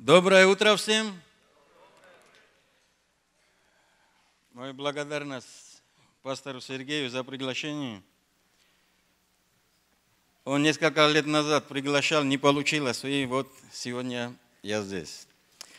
Доброе утро всем. Моя благодарность пастору Сергею за приглашение. Он несколько лет назад приглашал, не получилось, и вот сегодня я здесь.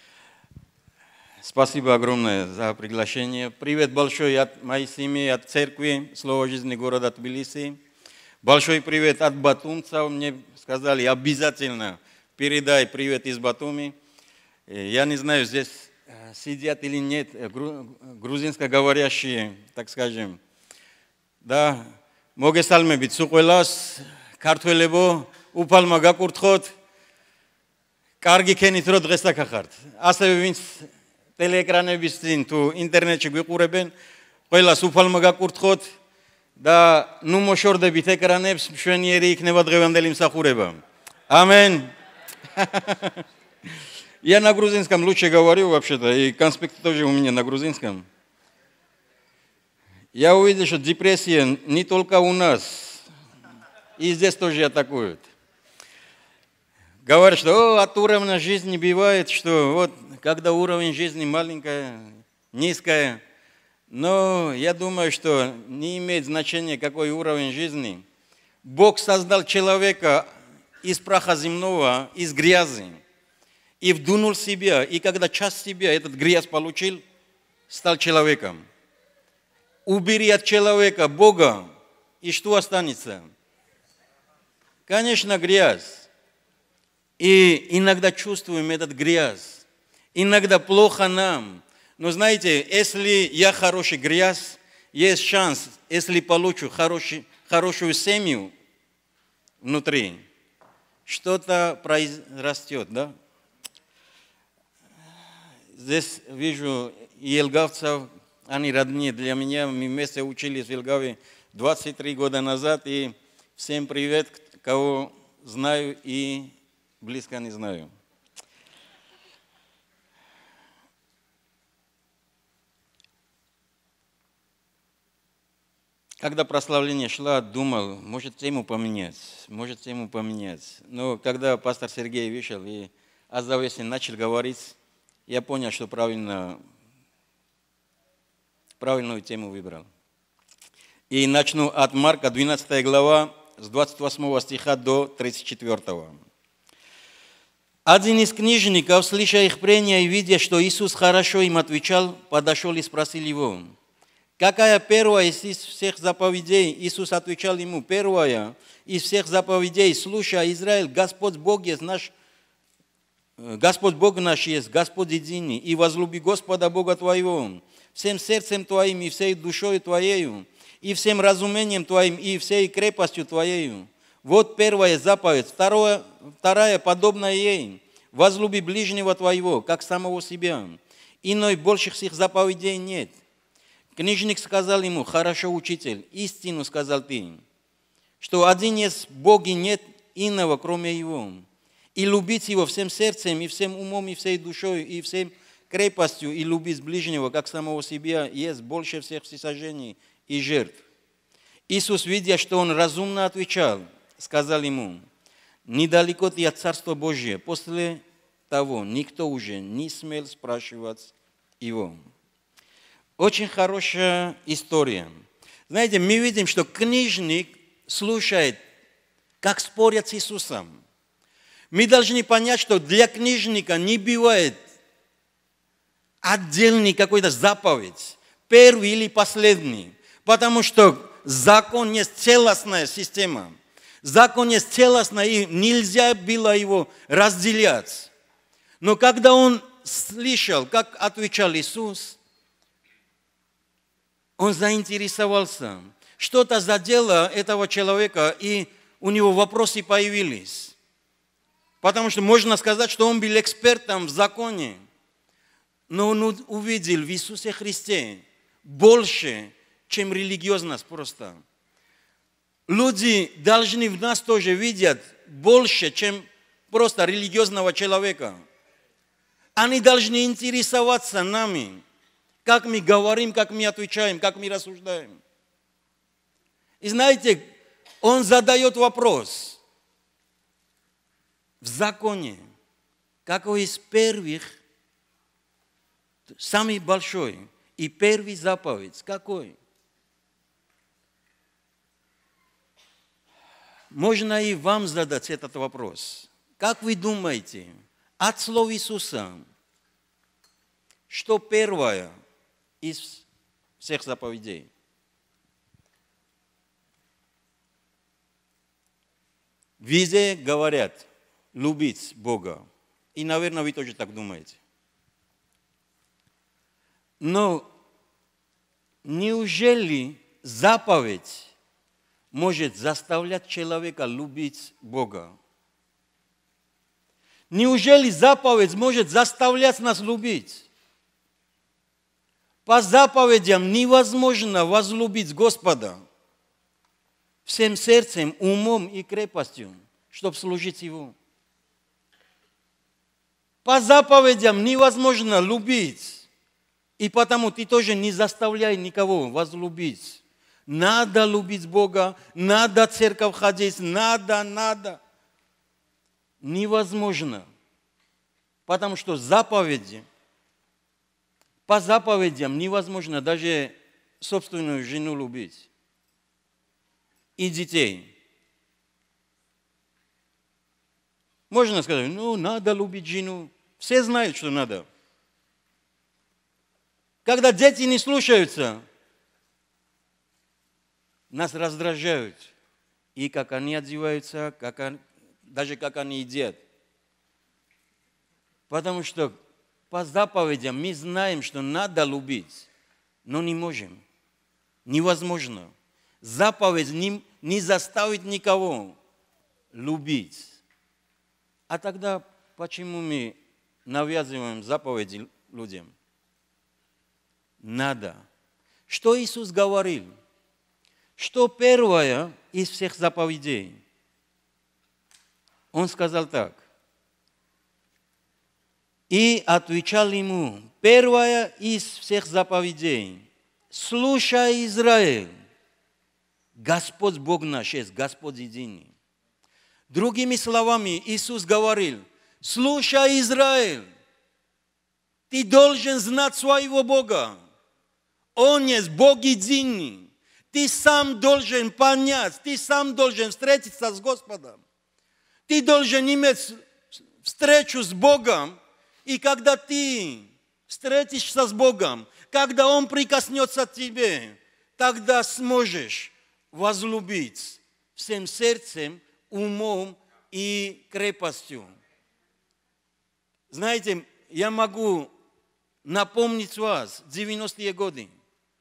Спасибо огромное за приглашение. Привет большой от моей семьи, от церкви Слово жизни города Тбилиси. Большой привет от батумцев. Мне сказали, обязательно передай привет из Батуми. Я не знаю, здесь сидят или нет грузинскоговорящие, так скажем. Да, მოგესალმებით სუყველას, ქართველებო, უფალმა გაკურთხოთ, კარგი ქენით რო დღეს აქახართ. ასევე ვინც ტელეეკრანების წინ თუ ინტერნეტში გვიყურებენ, ყველას უფალმა გაკურთხოთ და ნუ მოშორდებით ეკრანებს, მშვენიერი იქნება დღევანდელი მსახურება. Аминь. Я на грузинском лучше говорю вообще-то, и конспект тоже у меня на грузинском. Я увидел, что депрессия не только у нас, и здесь тоже атакуют. Говорят, что от уровня жизни бывает, что вот когда уровень жизни маленькая, низкая, но я думаю, что не имеет значения, какой уровень жизни. Бог создал человека из праха земного, из грязи. И вдунул в себя, и когда часть себя этот грязь получил, стал человеком. Убери от человека Бога, и что останется? Конечно, грязь. И иногда чувствуем этот грязь. Иногда плохо нам. Но знаете, если я хороший грязь, есть шанс, если получу хорошую семью внутри, что-то произрастет, да? Здесь вижу елгавцев, они родные для меня, мы вместе учились в Елгаве 23 года назад, и всем привет, кого знаю и близко не знаю. Когда прославление шло, думал, может тему поменять. Но когда пастор Сергей вышел и о завесе начал говорить, я понял, что правильную тему выбрал. И начну от Марка, 12 глава, с 28 стиха до 34. Один из книжников, слыша их прения и видя, что Иисус хорошо им отвечал, подошел и спросил его, какая первая из всех заповедей? Иисус отвечал ему, первая из всех заповедей, слушай, Израиль, Господь Бог наш есть, Господь единый, и возлюби Господа Бога твоего, всем сердцем твоим и всей душой твоею, и всем разумением твоим, и всей крепостью твоею. Вот первая заповедь, вторая подобная ей, возлюби ближнего твоего, как самого себя. Иной больших всех заповедей нет. Книжник сказал ему, хорошо, учитель, истину сказал ты, что один есть Бог и нет иного, кроме Его. И любить Его всем сердцем, и всем умом, и всей душой, и всем крепостью, и любить ближнего, как самого себя, есть больше всех всесожжений и жертв. Иисус, видя, что он разумно отвечал, сказал ему, недалеко ты от Царства Божия. После того никто уже не смел спрашивать его. Очень хорошая история. Знаете, мы видим, что книжник слушает, как спорят с Иисусом. Мы должны понять, что для книжника не бывает отдельный какой-то заповедь, первый или последний, потому что закон есть целостная система. Закон есть целостный, и нельзя было его разделять. Но когда он слышал, как отвечал Иисус, он заинтересовался. Что-то задело этого человека, и у него вопросы появились. Потому что можно сказать, что он был экспертом в законе. Но он увидел в Иисусе Христе больше, чем религиозность просто. Люди должны в нас тоже видеть больше, чем просто религиозного человека. Они должны интересоваться нами, как мы говорим, как мы отвечаем, как мы рассуждаем. И знаете, он задает вопрос. В законе какой из первых, самый большой и первый заповедь, какой? Можно и вам задать этот вопрос. Как вы думаете, от слов Иисуса, что первое из всех заповедей? Везде говорят любить Бога. И, наверное, вы тоже так думаете. Но неужели заповедь может заставлять человека любить Бога? Неужели заповедь может заставлять нас любить? По заповедям невозможно возлюбить Господа всем сердцем, умом и крепостью, чтобы служить Его. По заповедям невозможно любить, и потому ты тоже не заставляй никого возлюбить. Надо любить Бога, надо в церковь ходить, надо. Невозможно, потому что заповеди, по заповедям невозможно даже собственную жену любить и детей. Можно сказать, надо любить жену. Все знают, что надо. Когда дети не слушаются, нас раздражают. И как они одеваются, даже как они едят. Потому что по заповедям мы знаем, что надо любить, но не можем. Невозможно. Заповедь не заставит никого любить. А тогда почему мы навязываем заповеди людям? Надо. Что Иисус говорил? Что первое из всех заповедей? Он сказал так. И отвечал ему, первое из всех заповедей. Слушай, Израиль, Господь Бог наш есть, Господь единый. Другими словами, Иисус говорил, слушай, Израиль, ты должен знать своего Бога. Он есть Бог единый. Ты сам должен понять, ты сам должен встретиться с Господом. Ты должен иметь встречу с Богом, и когда ты встретишься с Богом, когда Он прикоснется к тебе, тогда сможешь возлюбить всем сердцем, умом и крепостью. Знаете, я могу напомнить вас, 90-е годы.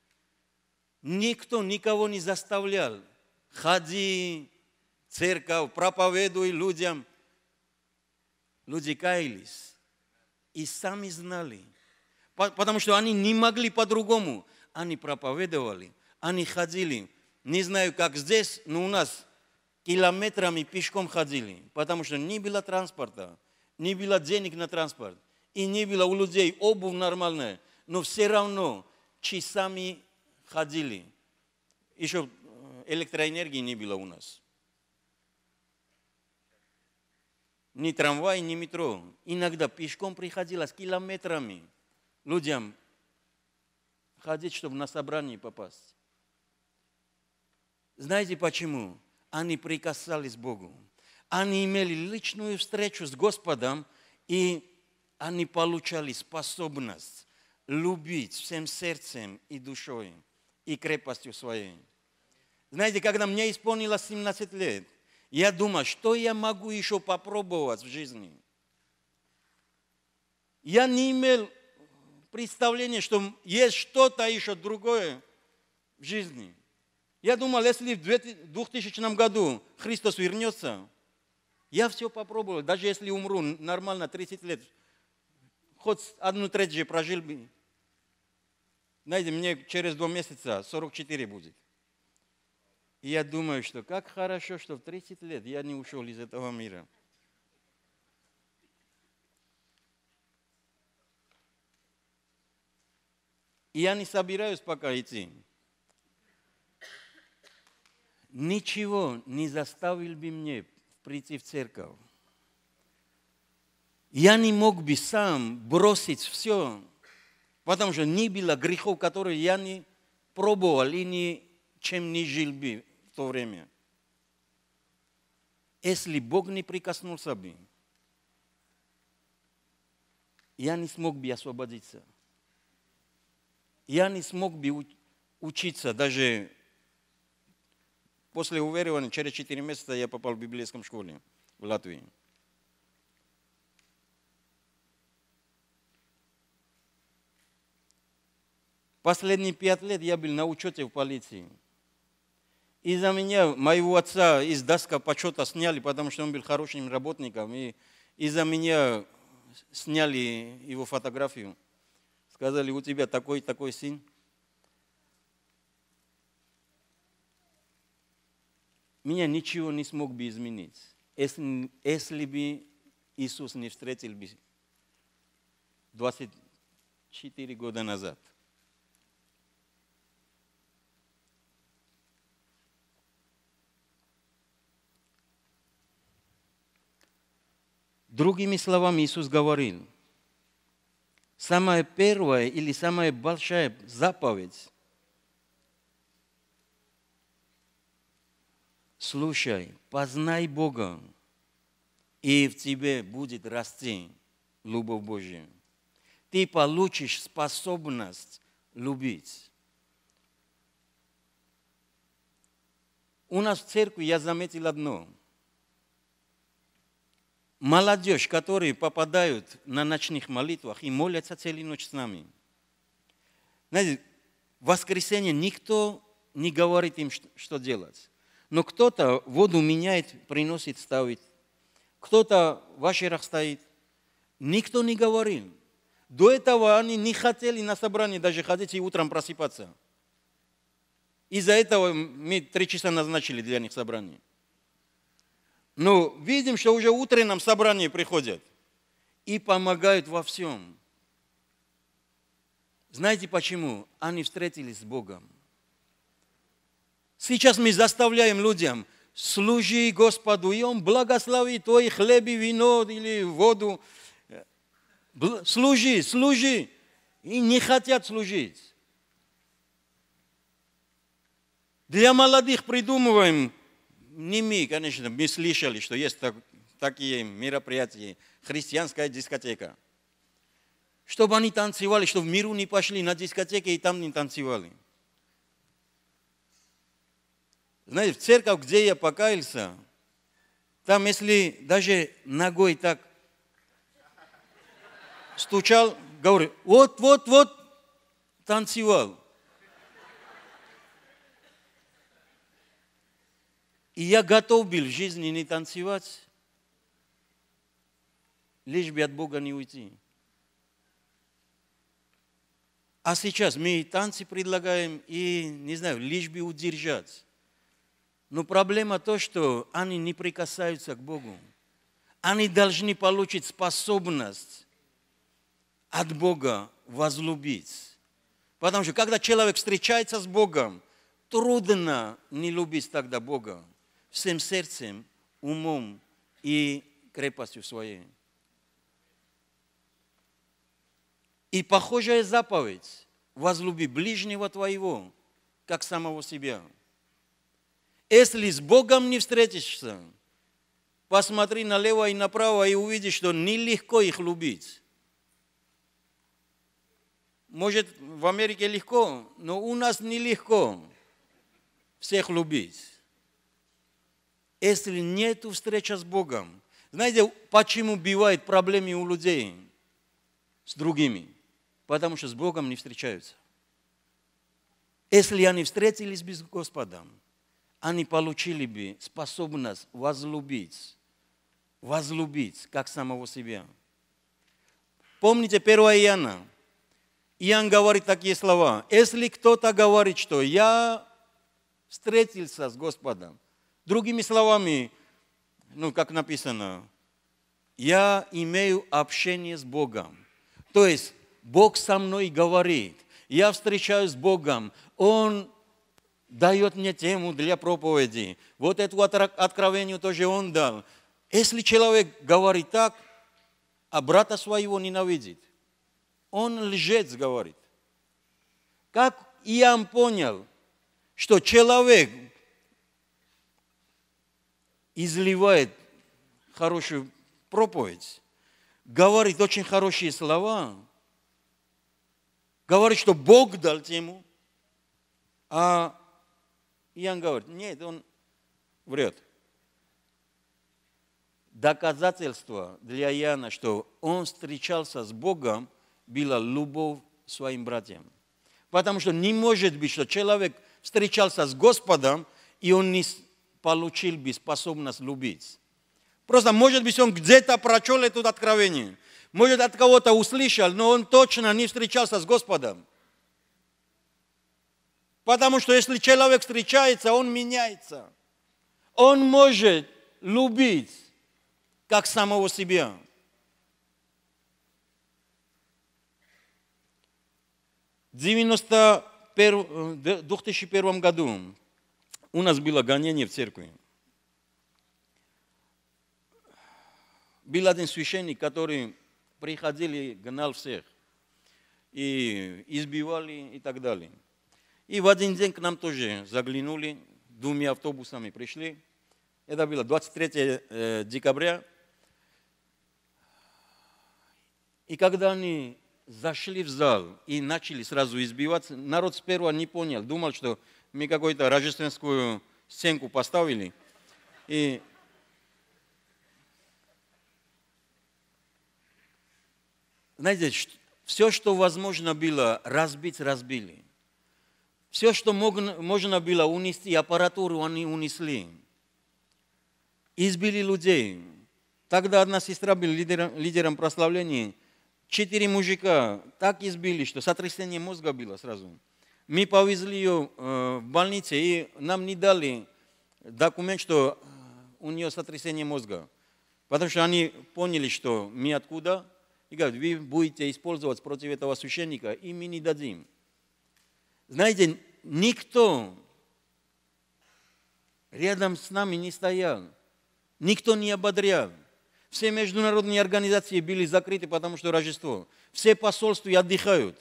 Никто никого не заставлял. Ходи в церковь, проповедуй людям. Люди каялись и сами знали. Потому что они не могли по-другому. Они проповедовали, они ходили. Не знаю, как здесь, но у нас километрами пешком ходили. Потому что не было транспорта, не было денег на транспорт. И не было у людей обувь нормальная. Но все равно часами ходили. Еще электроэнергии не было у нас. Ни трамвай, ни метро. Иногда пешком приходилось километрами людям ходить, чтобы на собрание попасть. Знаете почему? Они прикасались к Богу. Они имели личную встречу с Господом, и они получали способность любить всем сердцем и душой, и крепостью своей. Знаете, когда мне исполнилось 17 лет, я думал, что я могу еще попробовать в жизни. Я не имел представления, что есть что-то еще другое в жизни. Я думал, если в 2000 году Христос вернется, я все попробовал. Даже если умру нормально 30 лет, хоть 1/3 же прожил бы. Знаете, мне через 2 месяца 44 будет. И я думаю, что как хорошо, что в 30 лет я не ушел из этого мира. И я не собираюсь пока идти. Ничего не заставил бы меня прийти в церковь. Я не мог бы сам бросить все, потому что не было грехов, которые я не пробовал и ничем не жил бы в то время. Если Бог не прикоснулся бы, я не смог бы освободиться. Я не смог бы учиться. Даже после уверования, через 4 месяца я попал в библейском школе в Латвии. Последние 5 лет я был на учете в полиции. Из-за меня, моего отца, из доска почета сняли, потому что он был хорошим работником. И из-за меня сняли его фотографию. Сказали, у тебя такой сын. Меня ничего не смог бы изменить, если бы Иисус не встретил бы 24 года назад. Другими словами, Иисус говорил, самая первая или самая большая заповедь – слушай, познай Бога, и в тебе будет расти любовь Божья. Ты получишь способность любить. У нас в церкви я заметил одно. Молодежь, которые попадают на ночных молитвах и молятся целую ночь с нами. Знаете, в воскресенье никто не говорит им, что делать. Но кто-то воду меняет, приносит, ставит. Кто-то в ашерах стоит. Никто не говорил. До этого они не хотели на собрание даже ходить и утром просыпаться. Из-за этого мы 3 часа назначили для них собрание. Но видим, что уже утреннем собрание приходят и помогают во всем. Знаете почему? Они встретились с Богом. Сейчас мы заставляем людям, служи Господу, и Он благословит твой хлеб и вино или воду. Служи, служи. И не хотят служить. Для молодых придумываем, не мы, конечно, мы слышали, что есть такие мероприятия, христианская дискотека. Чтобы они танцевали, чтобы в миру не пошли на дискотеки и там не танцевали. Знаете, в церковь, где я покаялся, там, если даже ногой так стучал, говорю, вот, танцевал. И я готов был в жизни не танцевать, лишь бы от Бога не уйти. А сейчас мы и танцы предлагаем, и, не знаю, лишь бы удержать. Но проблема то, что они не прикасаются к Богу. Они должны получить способность от Бога возлюбить. Потому что когда человек встречается с Богом, трудно не любить тогда Бога. Всем сердцем, умом и крепостью своей. И похожая заповедь – возлюби ближнего твоего, как самого себя. Если с Богом не встретишься, посмотри налево и направо и увидишь, что нелегко их любить. Может, в Америке легко, но у нас нелегко всех любить. Если нет встречи с Богом. Знаете, почему бывают проблемы у людей с другими? Потому что с Богом не встречаются. Если они встретились бы с Господом, они получили бы способность возлюбить, как самого себя. Помните 1 Иоанна? Иоанн говорит такие слова. Если кто-то говорит, что я встретился с Господом, другими словами, как написано, я имею общение с Богом. То есть Бог со мной говорит, я встречаюсь с Богом, Он дает мне тему для проповеди. Вот эту откровение тоже Он дал. Если человек говорит так, а брата своего ненавидит. Он лжец, говорит. Как Иоанн понял, что человек изливает хорошую проповедь, говорит очень хорошие слова, говорит, что Бог дал ему, а Иоанн говорит, нет, он врет. Доказательство для Иоанна, что он встречался с Богом, была любовь к своим братьям. Потому что не может быть, что человек встречался с Господом, и он не получил бы способность любить. Просто, может быть, он где-то прочел это откровение. Может, от кого-то услышал, но он точно не встречался с Господом. Потому что если человек встречается, он меняется. Он может любить, как самого себя. В 2001 году у нас было гонение в церкви. Был один священник, который приходил и гнал всех. И избивали и так далее. И в один день к нам тоже заглянули, 2 автобусами пришли. Это было 23 декабря. И когда они зашли в зал и начали сразу избиваться, народ сперва не понял, думал, что мы какую-то рождественскую сценку поставили. И знаете, все, что возможно было разбить, разбили. Все, что можно было унести, аппаратуру они унесли. Избили людей. Тогда одна сестра была лидером прославления. 4 мужика так избили, что сотрясение мозга было сразу. Мы повезли ее в больницу, и нам не дали документ, что у нее сотрясение мозга. Потому что они поняли, что мы откуда. И говорят, вы будете использовать против этого священника, и мы не дадим. Знаете, никто рядом с нами не стоял. Никто не ободрял. Все международные организации были закрыты, потому что Рождество. Все посольства отдыхают.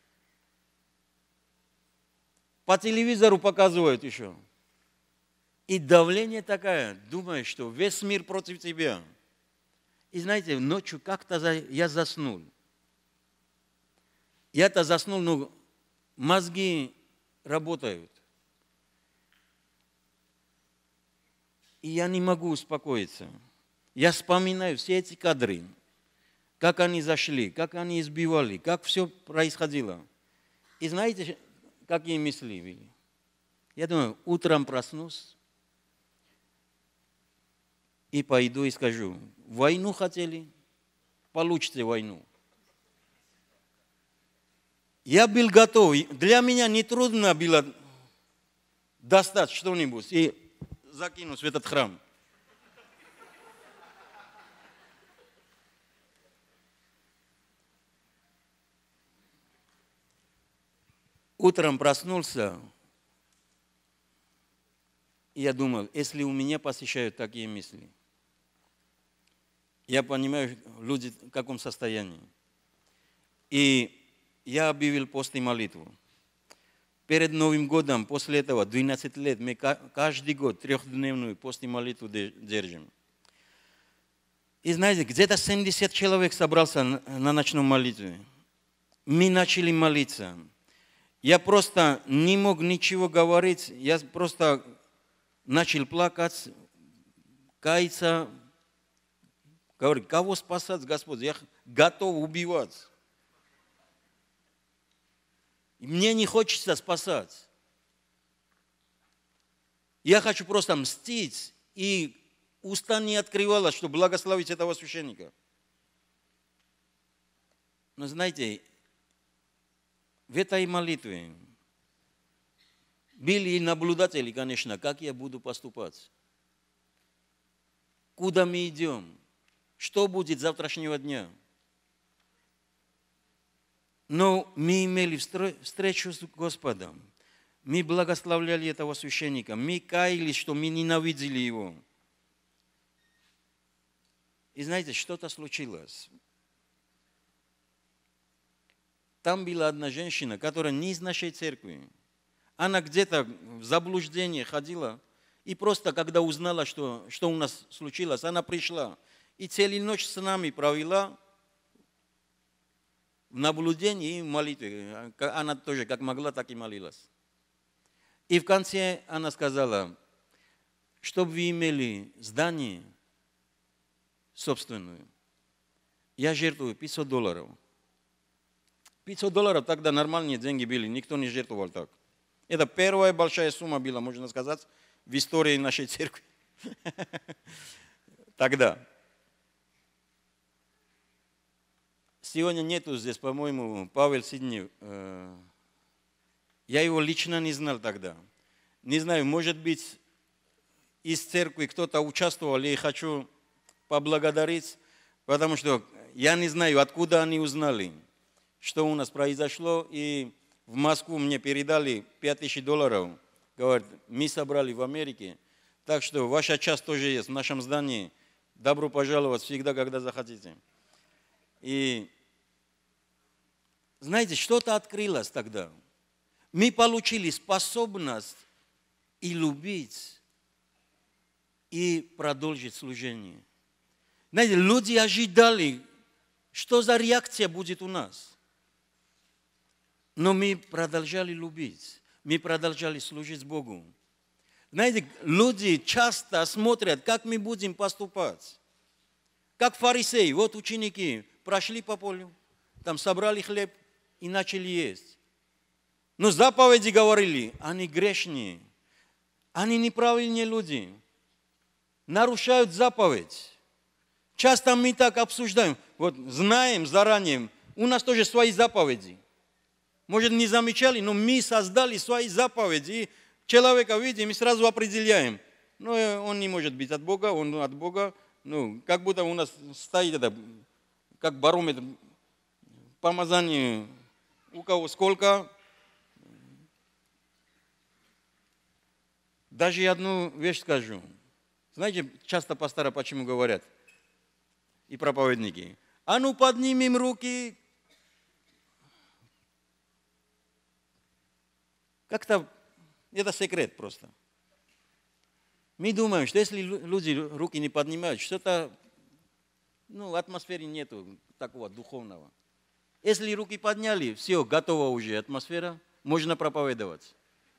По телевизору показывают еще. И давление такое, думаешь, что весь мир против тебя. И знаете, ночью как-то я заснул. Я-то заснул, но мозги работают. И я не могу успокоиться. Я вспоминаю все эти кадры, как они зашли, как они избивали, как все происходило. И знаете, какие мысли были? Я думаю, утром проснусь и пойду и скажу, войну хотели, получите войну. Я был готов. Для меня нетрудно было достать что-нибудь и закинуть в этот храм. Утром проснулся, и я думал, если у меня посещают такие мысли, я понимаю, люди в каком состоянии. И я объявил пост и молитву. Перед Новым годом, после этого, 12 лет, мы каждый год 3-дневную пост и молитву держим. И знаете, где-то 70 человек собрался на ночной молитве. Мы начали молиться. Я просто не мог ничего говорить, я просто начал плакать, каяться, говорить, кого спасать, Господь, я готов убивать. Мне не хочется спасать. Я хочу просто мстить, и уста не открывалась, чтобы благословить этого священника. Но знаете, в этой молитве были и наблюдатели, конечно, как я буду поступать. Куда мы идем? Что будет завтрашнего дня? Но мы имели встречу с Господом. Мы благословляли этого священника. Мы каялись, что мы ненавидели его. И знаете, что-то случилось. Там была одна женщина, которая не из нашей церкви. Она где-то в заблуждении ходила. И просто, когда узнала, что у нас случилось, она пришла. И целую ночь с нами провела в наблюдении и в молитве. Она тоже как могла, так и молилась. И в конце она сказала, чтобы вы имели здание собственное, я жертвую $500. $500 тогда нормальные деньги были, никто не жертвовал так. Это первая большая сумма была, можно сказать, в истории нашей церкви. Тогда. Сегодня нету здесь, по-моему, Павел Сиднев. Я его лично не знал тогда. Не знаю, может быть, из церкви кто-то участвовал, и хочу поблагодарить, потому что я не знаю, откуда они узнали, что у нас произошло, и в Москву мне передали $5000. Говорят, мы собрали в Америке, так что ваша часть тоже есть в нашем здании. Добро пожаловать всегда, когда захотите. И знаете, что-то открылось тогда. Мы получили способность и любить, и продолжить служение. Знаете, люди ожидали, что за реакция будет у нас. Но мы продолжали любить, мы продолжали служить Богу. Знаете, люди часто смотрят, как мы будем поступать. Как фарисеи, вот ученики прошли по полю, там собрали хлеб и начали есть. Но заповеди говорили, они грешные, они неправильные люди, нарушают заповедь. Часто мы так обсуждаем, вот знаем заранее, у нас тоже свои заповеди. Может, не замечали, но мы создали свои заповеди. Человека видим и сразу определяем. Ну, он не может быть от Бога, он от Бога. Ну, как будто у нас стоит это, как барометр, помазание, у кого сколько. Даже одну вещь скажу. Знаете, часто пасторы почему говорят, и проповедники, а ну поднимем руки. Как-то это секрет просто. Мы думаем, что если люди руки не поднимают, что-то, в атмосфере нету такого духовного. Если руки подняли, все, готова уже атмосфера, можно проповедовать.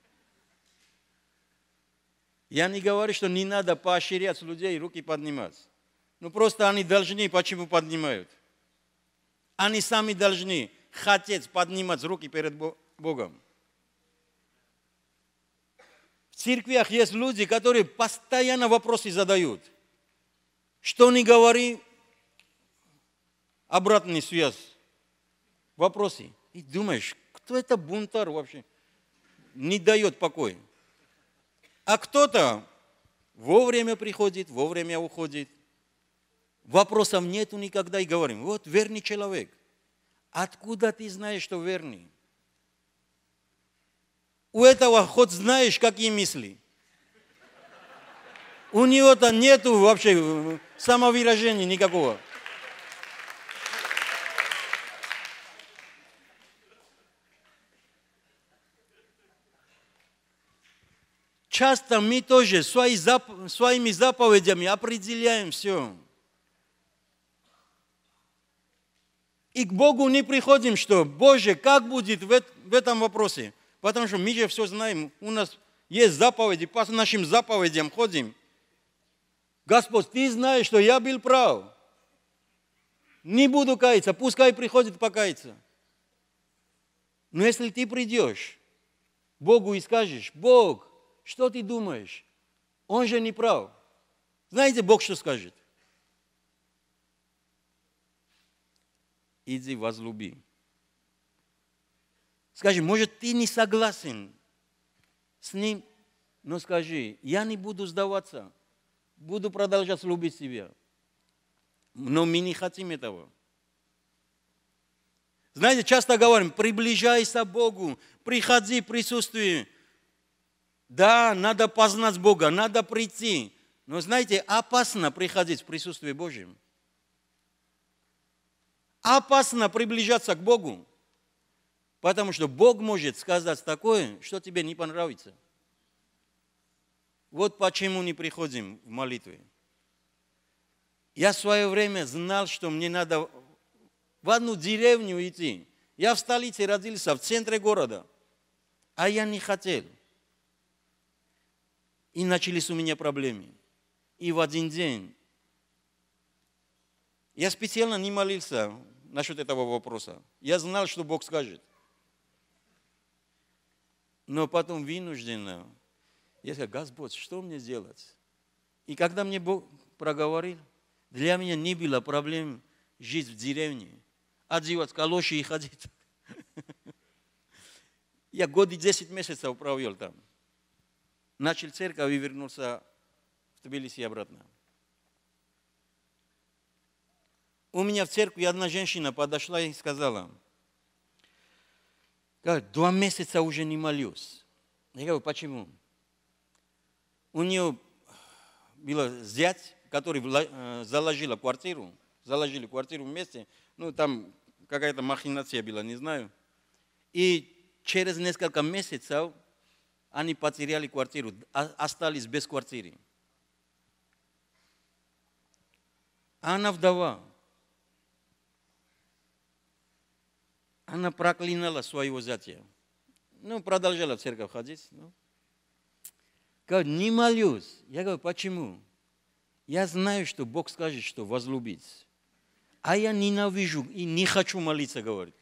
Я не говорю, что не надо поощрять людей руки поднимать. Просто они должны, почему поднимают? Они сами должны хотеть поднимать руки перед Богом. В церквях есть люди, которые постоянно вопросы задают. Что ни говори, обратная связь. Вопросы. И думаешь, кто это бунтарь вообще? Не дает покоя. А кто-то вовремя приходит, вовремя уходит. Вопросов нету никогда и говорим, вот верный человек. Откуда ты знаешь, что верный? У этого хоть знаешь, какие мысли. У него-то нету вообще самовыражения никакого. Часто мы тоже своими заповедями определяем все. И к Богу не приходим, что, Боже, как будет в этом вопросе? Потому что мы же все знаем, у нас есть заповеди, по нашим заповедям ходим. Господь, Ты знаешь, что я был прав. Не буду каяться, пускай приходит покаяться. Но если ты придешь к Богу и скажешь, Бог, что ты думаешь? Он же не прав. Знаете, Бог что скажет? Иди возлюби. Скажи, может, ты не согласен с ним, но скажи, я не буду сдаваться, буду продолжать любить тебя. Но мы не хотим этого. Знаете, часто говорим, приближайся к Богу, приходи в присутствие. Да, надо познать Бога, надо прийти. Но знаете, опасно приходить в присутствие Божьем. Опасно приближаться к Богу. Потому что Бог может сказать такое, что тебе не понравится. Вот почему не приходим в молитве. Я в свое время знал, что мне надо в одну деревню идти. Я в столице родился, в центре города. А я не хотел. И начались у меня проблемы. И в один день я специально не молился насчет этого вопроса. Я знал, что Бог скажет. Но потом вынужденно я сказал: Господь, что мне делать? И когда мне Бог проговорил, для меня не было проблем жить в деревне, одевать калоши и ходить. Я годы 10 месяцев провел там. Начал церковь и вернулся в Тбилиси обратно. У меня в церкви одна женщина подошла и сказала: 2 месяца уже не молюсь. Я говорю: почему? У нее был зять, который заложили квартиру вместе. Ну, там какая-то махинация была, не знаю. И через несколько месяцев они потеряли квартиру, остались без квартиры. Она вдова. Она проклинала своего зятя. Ну, продолжала в церковь ходить. Говорит: не молюсь. Я говорю: почему? Я знаю, что Бог скажет, что возлюбить. А я ненавижу и не хочу молиться, говорит.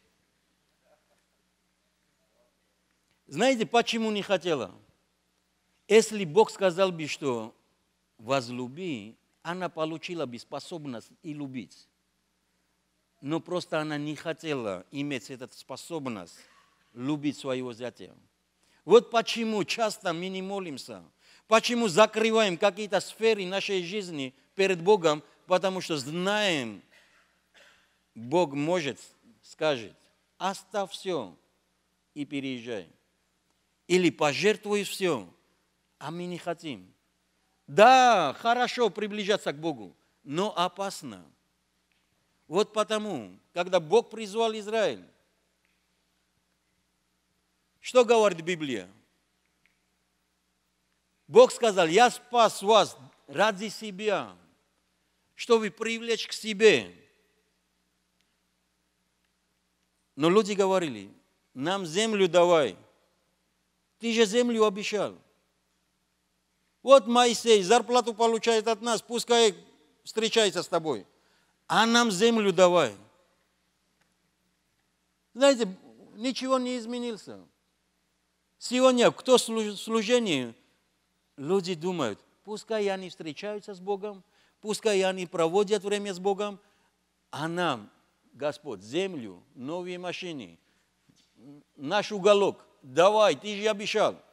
Знаете, почему не хотела? Если Бог сказал бы, что возлюби, она получила бы способность и любить. Но просто она не хотела иметь эту способность любить своего зятя. Вот почему часто мы не молимся. Почему закрываем какие-то сферы нашей жизни перед Богом? Потому что знаем, Бог может, скажет: оставь все и переезжай. Или пожертвуй все, а мы не хотим. Да, хорошо приближаться к Богу, но опасно. Вот потому, когда Бог призвал Израиль, что говорит Библия? Бог сказал: я спас вас ради себя, чтобы привлечь к себе. Но люди говорили: нам землю давай. Ты же землю обещал. Вот Моисей зарплату получает от нас, пускай встречается с тобой. А нам землю давай. Знаете, ничего не изменился. Сегодня кто в служении, люди думают: пускай они встречаются с Богом, пускай они проводят время с Богом, а нам, Господь, землю, новые машины, наш уголок, давай, ты же обещал.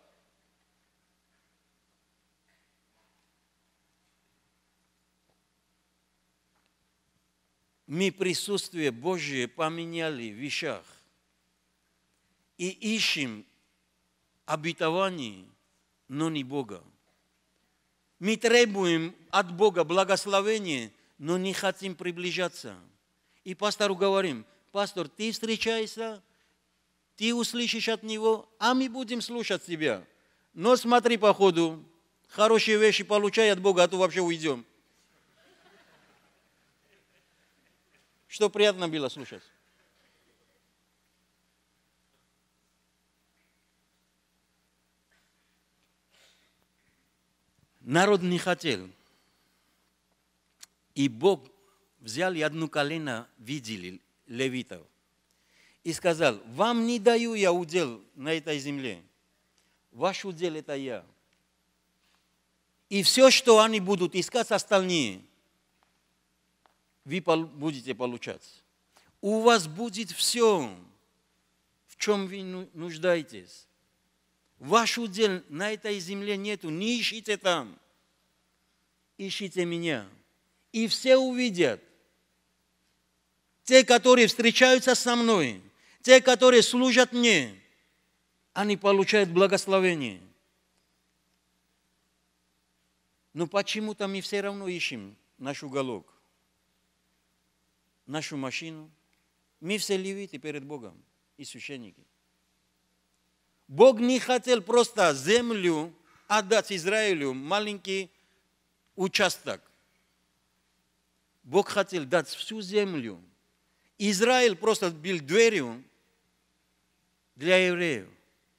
Мы присутствие Божие поменяли в вещах и ищем обетований, но не Бога. Мы требуем от Бога благословения, но не хотим приближаться. И пастору говорим: пастор, ты встречайся, ты услышишь от него, а мы будем слушать тебя. Но смотри по ходу, хорошие вещи получай от Бога, а то вообще уйдем. Что приятно было слушать. Народ не хотел. И Бог взял и одно колено, видели левитов. И сказал: вам не даю я удел на этой земле. Ваш удел это я. И все, что они будут искать остальные, вы будете получать. У вас будет все, в чем вы нуждаетесь. Ваш удел на этой земле нету, не ищите там. Ищите меня. И все увидят. Те, которые встречаются со мной, те, которые служат мне, они получают благословение. Но почему-то мы все равно ищем наш уголок, нашу машину. Мы все левиты перед Богом и священники. Бог не хотел просто землю отдать Израилю, маленький участок. Бог хотел дать всю землю. Израиль просто был дверью для евреев.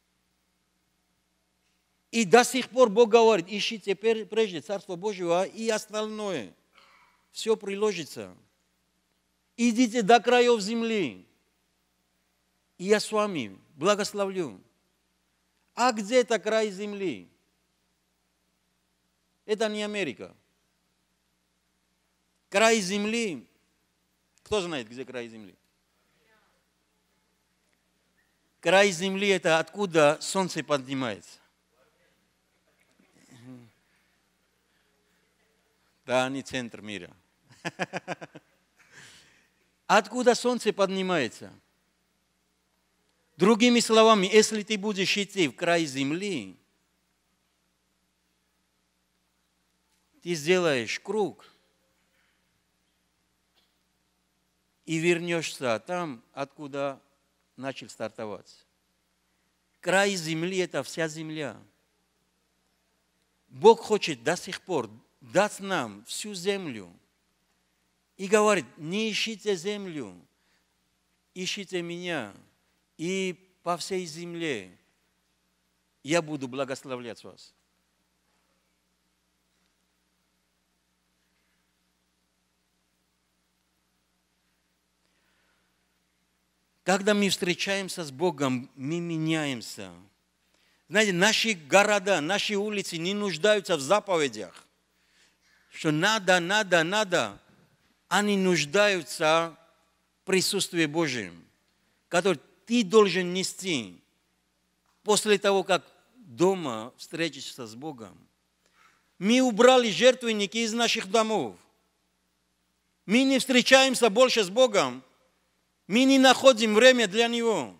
И до сих пор Бог говорит, ищите прежде Царство Божьего, и остальное. Все приложится. Идите до краев земли. И я с вами благословлю. А где это край земли? Это не Америка. Край земли. Кто знает, где край земли? Край земли – это откуда солнце поднимается. Да, не центр мира. Откуда солнце поднимается? Другими словами, если ты будешь идти в край земли, ты сделаешь круг и вернешься там, откуда начал стартовать. Край земли – это вся земля. Бог хочет до сих пор дать нам всю землю. И говорит, не ищите землю, ищите меня. И по всей земле я буду благословлять вас. Когда мы встречаемся с Богом, мы меняемся. Знаете, наши города, наши улицы не нуждаются в заповедях. Что надо. Они нуждаются в присутствии Божьем, которое ты должен нести после того, как дома встретишься с Богом. Мы убрали жертвенники из наших домов. Мы не встречаемся больше с Богом. Мы не находим время для Него.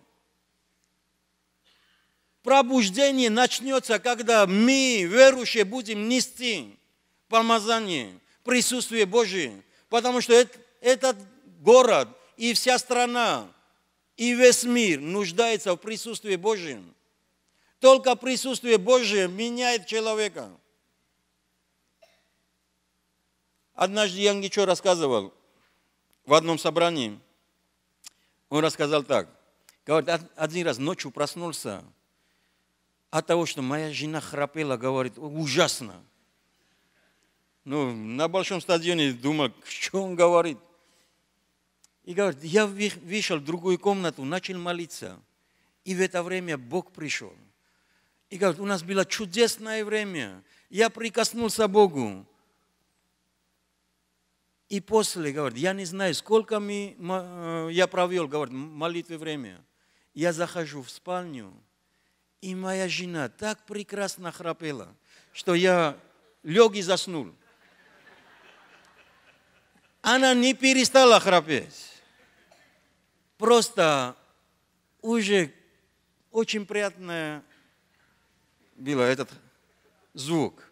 Пробуждение начнется, когда мы, верующие, будем нести помазание, присутствие Божие. Потому что этот город и вся страна, и весь мир нуждается в присутствии Божьем. Только присутствие Божие меняет человека. Однажды Янгичо рассказывал в одном собрании. Он рассказал так. Говорит, один раз ночью проснулся от того, что моя жена храпела, говорит, ужасно. Ну, на большом стадионе думал, что он говорит. И говорит, я вышел в другую комнату, начал молиться. И в это время Бог пришел. И говорит, у нас было чудесное время. Я прикоснулся к Богу. И после, говорит, я не знаю, сколько я провел, говорит, молитвы время. Я захожу в спальню, и моя жена так прекрасно храпела, что я лег и заснул. Она не перестала храпеть. Просто уже очень приятный был этот звук.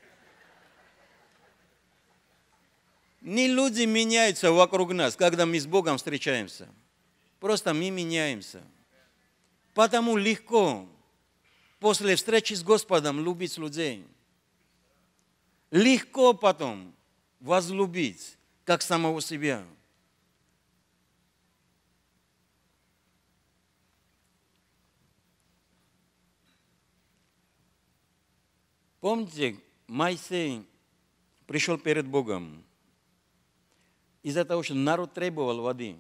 Не люди меняются вокруг нас, когда мы с Богом встречаемся. Просто мы меняемся. Потому легко после встречи с Господом любить людей. Легко потом возлюбить, как самого себя. Помните, Моисей пришел перед Богом из-за того, что народ требовал воды.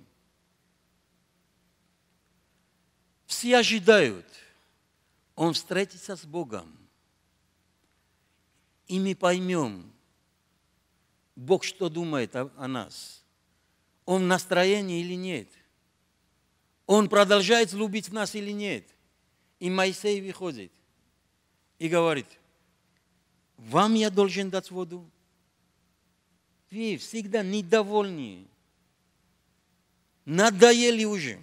Все ожидают, он встретится с Богом. И мы поймем, Бог что думает о нас. Он в настроении или нет. Он продолжает любить нас или нет. И Моисей выходит и говорит, вам я должен дать воду. Вы всегда недовольны. Надоели уже.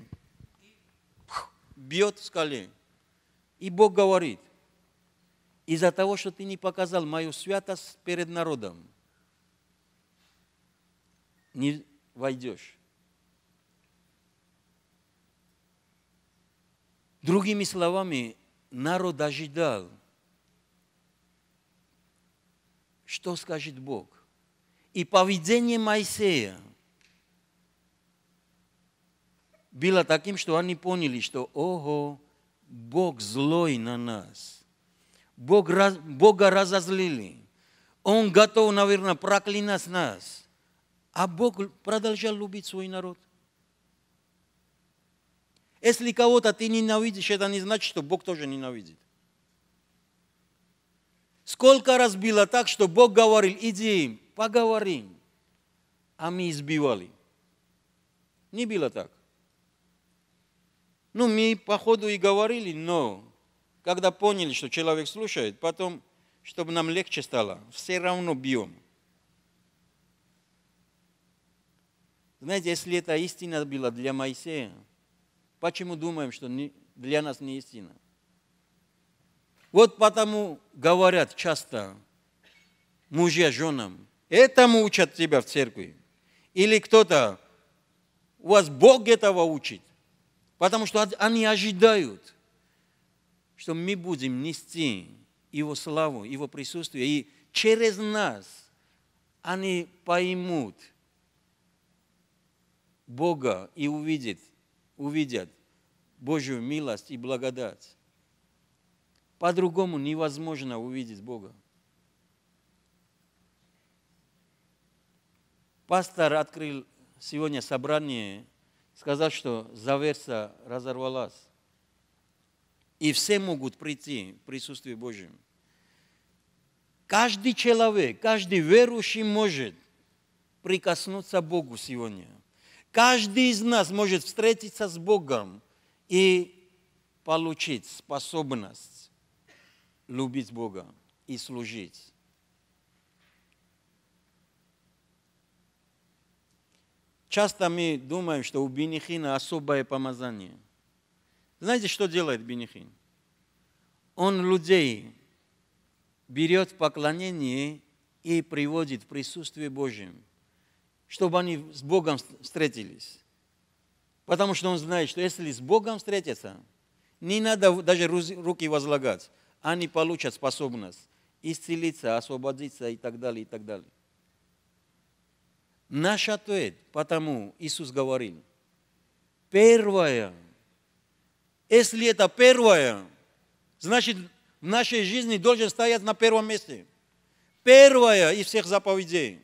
Бьет в скале. И Бог говорит, из-за того, что ты не показал мою святость перед народом, не войдешь. Другими словами, народ ожидал, что скажет Бог. И поведение Моисея было таким, что они поняли, что ого, Бог злой на нас. Бога разозлили. Он готов, наверное, проклинать нас. А Бог продолжал любить свой народ. Если кого-то ты ненавидишь, это не значит, что Бог тоже ненавидит. Сколько раз было так, что Бог говорил, иди, поговорим, а мы избивали. Не было так. Ну, мы по ходу и говорили, но когда поняли, что человек слушает, потом, чтобы нам легче стало, все равно бьем. Знаете, если это истина была для Моисея, почему думаем, что для нас не истина? Вот потому говорят часто мужья женам, этому учат тебя в церкви. Или кто-то, у вас Бог этого учит. Потому что они ожидают, что мы будем нести Его славу, Его присутствие. И через нас они поймут Бога и увидят Божью милость и благодать. По-другому невозможно увидеть Бога. Пастор открыл сегодня собрание, сказал, что завеса разорвалась. И все могут прийти в присутствие Божьем. Каждый человек, каждый верующий может прикоснуться к Богу сегодня. Каждый из нас может встретиться с Богом и получить способность любить Бога и служить. Часто мы думаем, что у Бенихина особое помазание. Знаете, что делает Бенихин? Он людей берет в поклонение и приводит в присутствие Божье, чтобы они с Богом встретились. Потому что он знает, что если с Богом встретятся, не надо даже руки возлагать. Они получат способность исцелиться, освободиться и так далее, и так далее. Наш ответ, потому Иисус говорил, первое, если это первое, значит в нашей жизни должен стоять на первом месте. Первое из всех заповедей.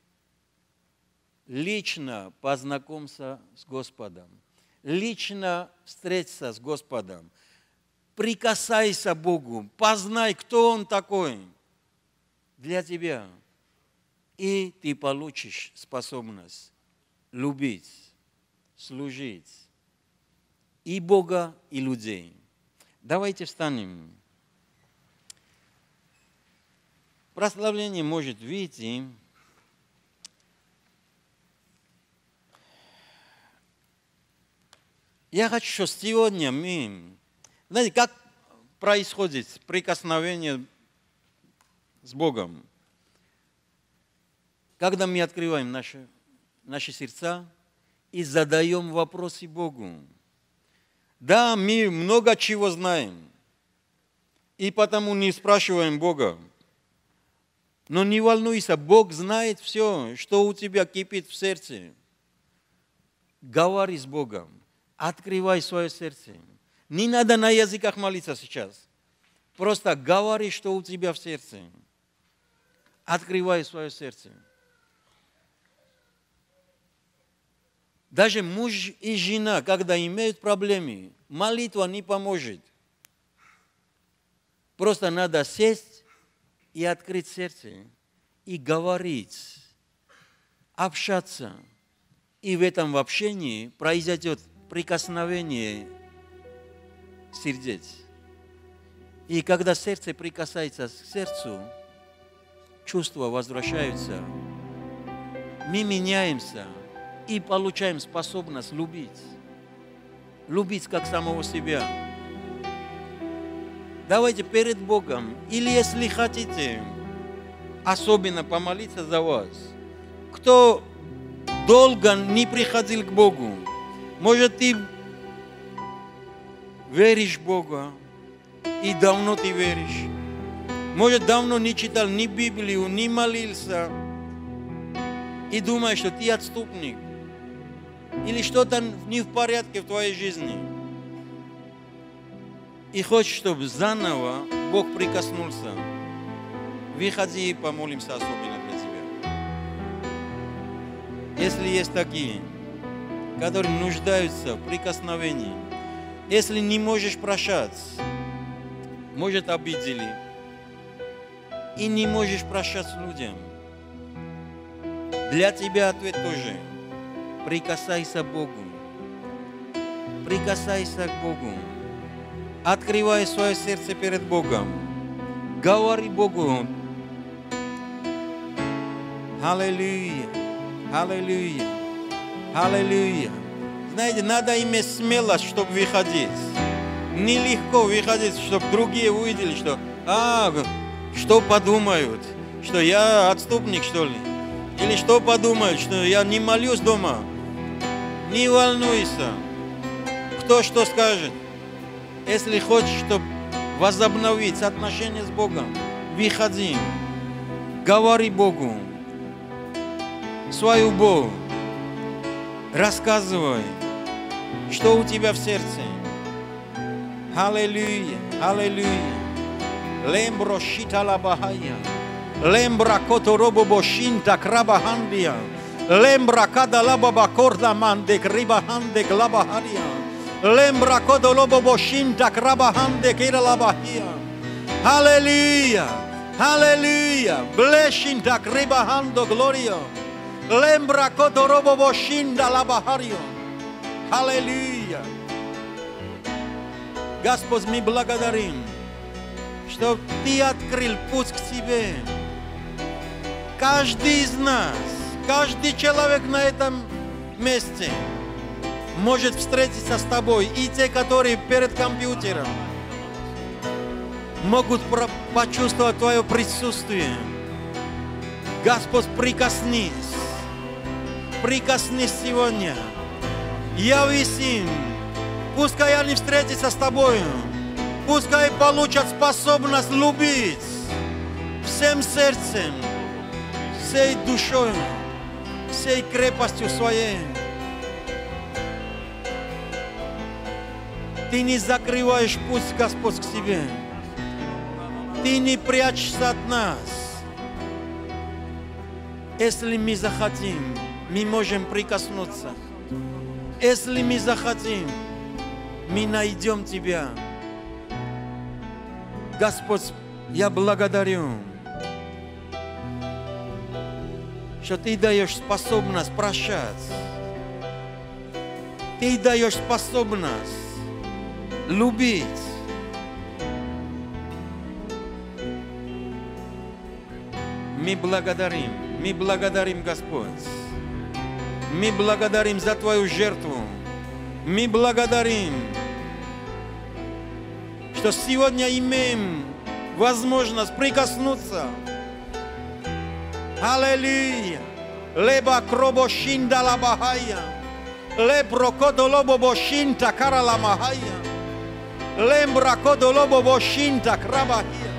Лично познакомься с Господом. Лично встреться с Господом. Прикасайся к Богу. Познай, кто Он такой для тебя. И ты получишь способность любить, служить и Бога, и людей. Давайте встанем. Прославление может выйти. Я хочу, что сегодня мы... Знаете, как происходит прикосновение с Богом? Когда мы открываем наши сердца и задаем вопросы Богу. Да, мы много чего знаем, и потому не спрашиваем Бога. Но не волнуйся, Бог знает все, что у тебя кипит в сердце. Говори с Богом, открывай свое сердце. Не надо на языках молиться сейчас. Просто говори, что у тебя в сердце. Открывай свое сердце. Даже муж и жена, когда имеют проблемы, молитва не поможет. Просто надо сесть и открыть сердце, и говорить, общаться. И в этом общении произойдет прикосновение сердец. И когда сердце прикасается к сердцу, чувства возвращаются, мы меняемся и получаем способность любить. Любить как самого себя. Давайте перед Богом, или если хотите, особенно помолиться за вас. Кто долго не приходил к Богу, может, ты веришь в Бога, И давно ты веришь. Может, давно не читал ни Библию, не молился. И думаешь, что ты отступник. Или что-то не в порядке в твоей жизни. И хочешь, чтобы заново Бог прикоснулся. Выходи и помолимся особенно для тебя. Если есть такие, которые нуждаются в прикосновении, если не можешь прощать, может, обидели, и не можешь прощать людям, для тебя ответ тоже. Прикасайся к Богу. Прикасайся к Богу. Открывай свое сердце перед Богом. Говори Богу. Аллилуйя. Аллилуйя. Аллилуйя. Знаете, надо иметь смелость, чтобы выходить. Нелегко выходить, чтобы другие увидели, что что подумают, что я отступник, что ли? Или что подумают, что я не молюсь дома? Не волнуйся, кто что скажет. Если хочешь, чтобы возобновить отношения с Богом, выходи, говори Богу свою боль, рассказывай, что у тебя в сердце. Аллилуйя, аллилуйя. Лембро шитала бахая. Лембра которобо бошинта крабахандия. Лембра кадалаба бакорда манде крибаханде глабахария. Лембра кодолобо бошинта крабаханде киралабахия. Аллилуйя, аллилуйя. Блешинта крибахандо глория. Лембра кодоробо бошинда лабахария. Аллилуйя. Господь, мы благодарим, что Ты открыл путь к Тебе. Каждый из нас, каждый человек на этом месте может встретиться с Тобой. И те, которые перед компьютером, могут почувствовать Твое присутствие. Господь, прикоснись. Прикоснись сегодня. Явись им. Пускай они встретятся с Тобою. Пускай получат способность любить всем сердцем, всей душой, всей крепостью своей. Ты не закрываешь путь, Господь, к себе. Ты не прячешься от нас. Если мы захотим, мы можем прикоснуться. Если мы захотим, мы найдем Тебя. Господь, я благодарю, что Ты даешь способность прощать. Ты даешь способность любить. Мы благодарим, Господь. Мы благодарим за Твою жертву. Мы благодарим, что сегодня имеем возможность прикоснуться. Аллилуйя. Леба кробо шинда лабахая. Лебро кодолобо бошинта караламахая. Лембра кодолобо бошинта крабахия.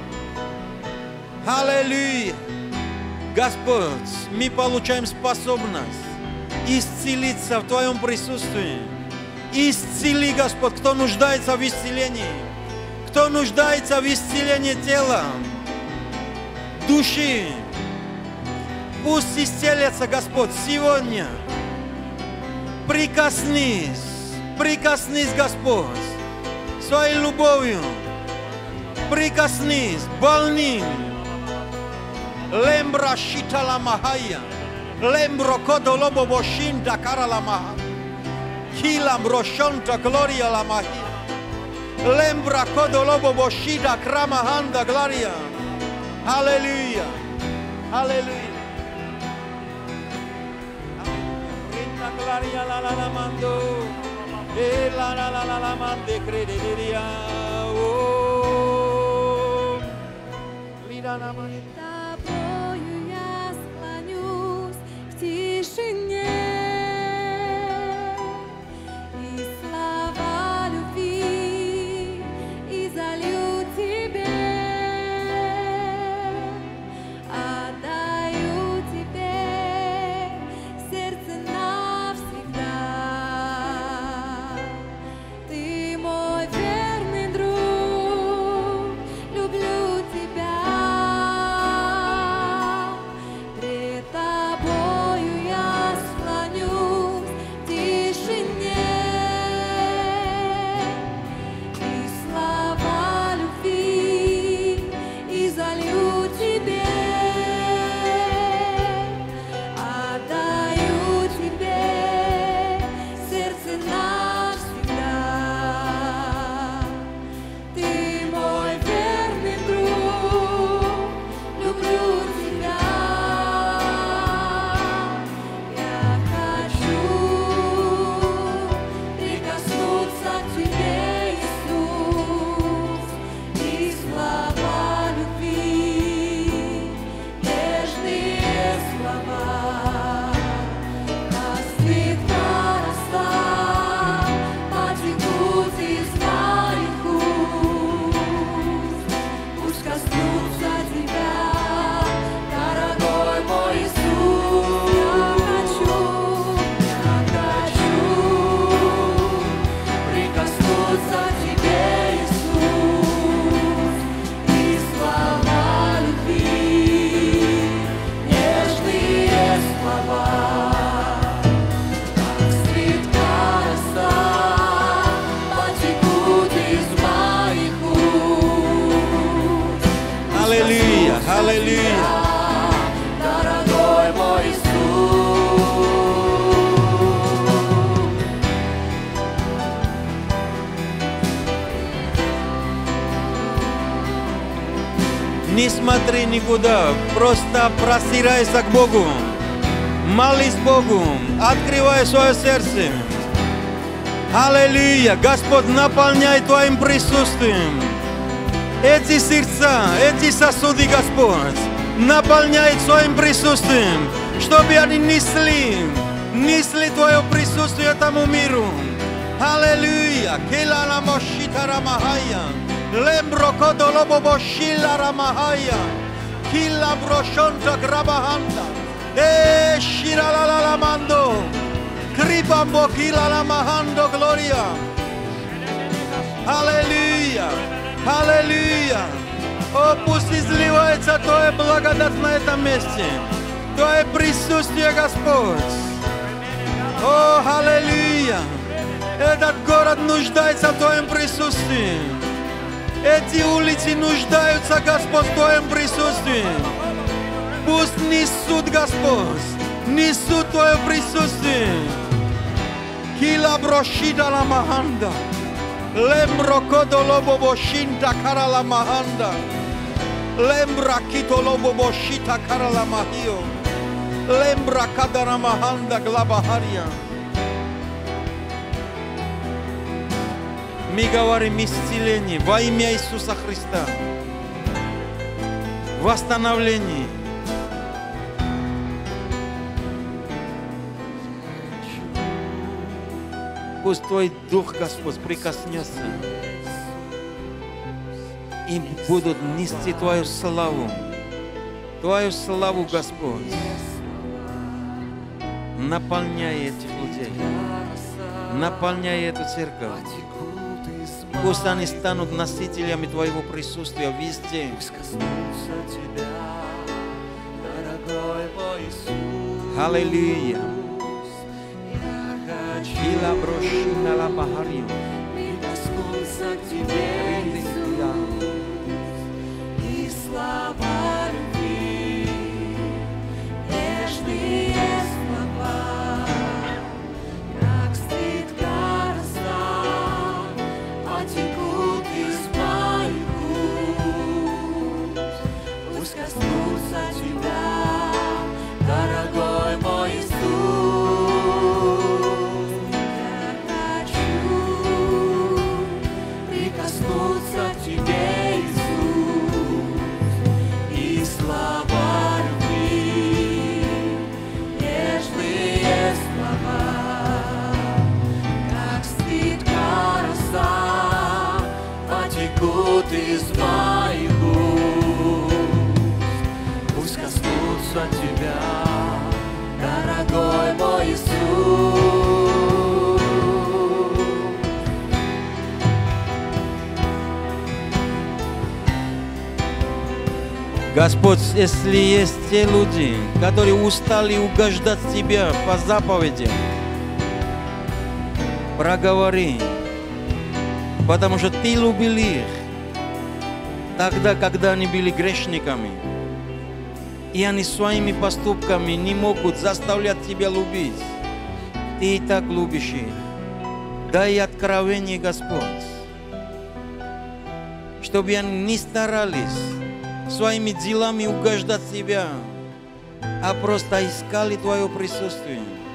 Аллилуйя. Господь, мы получаем способность исцелиться в Твоем присутствии. Исцели, Господь, кто нуждается в исцелении. Кто нуждается в исцелении тела, души. Пусть исцелится, Господь, сегодня. Прикоснись, Господь, своей любовью. Прикоснись больным. Лембра шитала махая. Лембро кодолобо бошинта караламаха. Хилам рошонта глория ламахия. Lembra codolobo boshida kramahanda gloria. Hallelujah. Hallelujah. Rinna gloria la la la mando. E la la la la la mande crederia. Oh. Lida na mani. Тобою я склонюсь в тишине. И слова любви изольются Не смотри никуда, просто простирайся к Богу. Молись Богу, открывай свое сердце. Аллилуйя! Господь, наполняй Твоим присутствием эти сердца, эти сосуды, Господь. Наполняй Своим присутствием, чтобы они несли Твое присутствие этому миру. Аллилуйя! Килала мошита рамахая, лембро кодолобо бошила рамахая, кила брошонта грабаханда, ширалала мандо, крипамбо килала махандо глория. Аллилуйя! Аллилуйя! О, пусть изливается Твоя благодать на этом месте, Твое присутствие, Господь. О, аллилуйя! Этот город нуждается в Твоем присутствии. Эти улицы нуждаются, Господь, в Твоем присутствии. Пусть несут, Господь, несут Твое присутствие. Кила брошида ла маханда, лембро кодолобо бошинта карала маханда, лембра китолобо бошита карала махио, лембра кадара маханда глабахария. Мы говорим исцеление во имя Иисуса Христа, восстановление. Пусть Твой Дух, Господь, прикоснется и будут нести Твою славу, Господь, наполняя этих людей, наполняя эту церковь. Пусть они станут носителями Твоего присутствия везде. Аллилуйя! Кила брошина ла бахарию. Прикоснуться к Тебе, Иисус, и слова любви, нежные слова, как стыдка роса, потекут из моих уст. Пусть коснутся Тебя, дорогой мой Иисус. Из моих уст, пусть коснутся Тебя, дорогой мой Иисус. Господь, если есть те люди, которые устали угождать Тебя по заповедям, проговори, потому что Ты любил их тогда, когда они были грешниками, и они своими поступками не могут заставлять Тебя любить. Ты и так любишь их. Дай откровение, Господь, чтобы они не старались своими делами угождать Тебя, а просто искали Твое присутствие,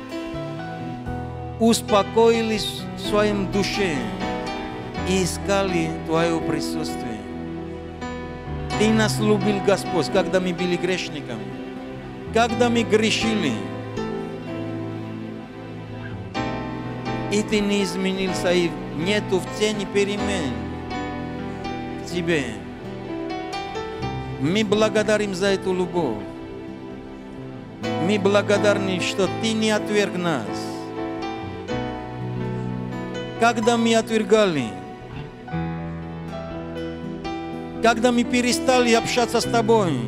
успокоились в своем душе и искали Твое присутствие. Ты нас любил, Господь, когда мы были грешниками, когда мы грешили. И Ты не изменился, и нету в тени перемен к Тебе. Мы благодарим за эту любовь. Мы благодарны, что Ты не отверг нас. Когда мы отвергали, когда мы перестали общаться с Тобой,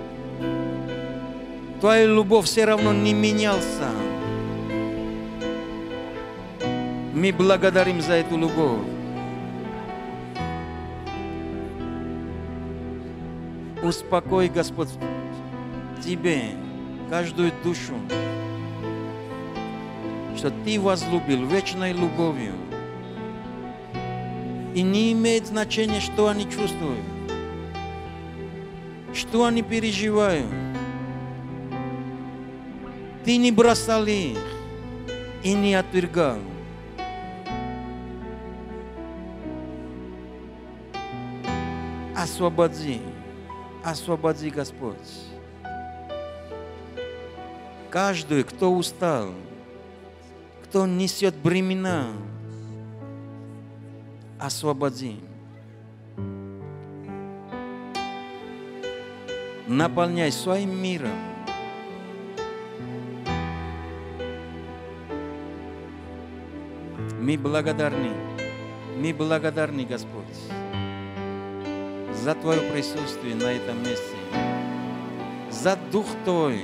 Твоя любовь все равно не менялся. Мы благодарим за эту любовь. Успокой, Господь, Тебе каждую душу, что Ты возлюбил вечной любовью. И не имеет значения, что они чувствуют. что они переживают. Ты не бросал их и не отвергал. Освободи, освободи, Господь. Каждый, кто устал, кто несет бремена, освободи. Наполняй своим миром. Мы благодарны, Господь, за Твое присутствие на этом месте, за Дух Твой.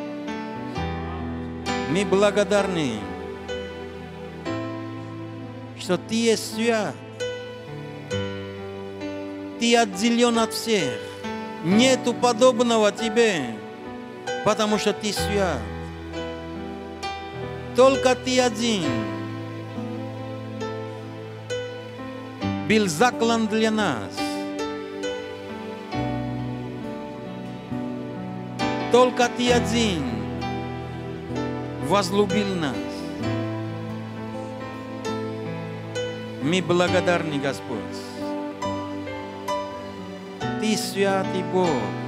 Мы благодарны, что Ты есть свят, Ты отделен от всех, нету подобного Тебе, потому что Ты свят. Только Ты один был заклан для нас. Только Ты один возлюбил нас. Мы благодарны, Господь. Ты святый Бог.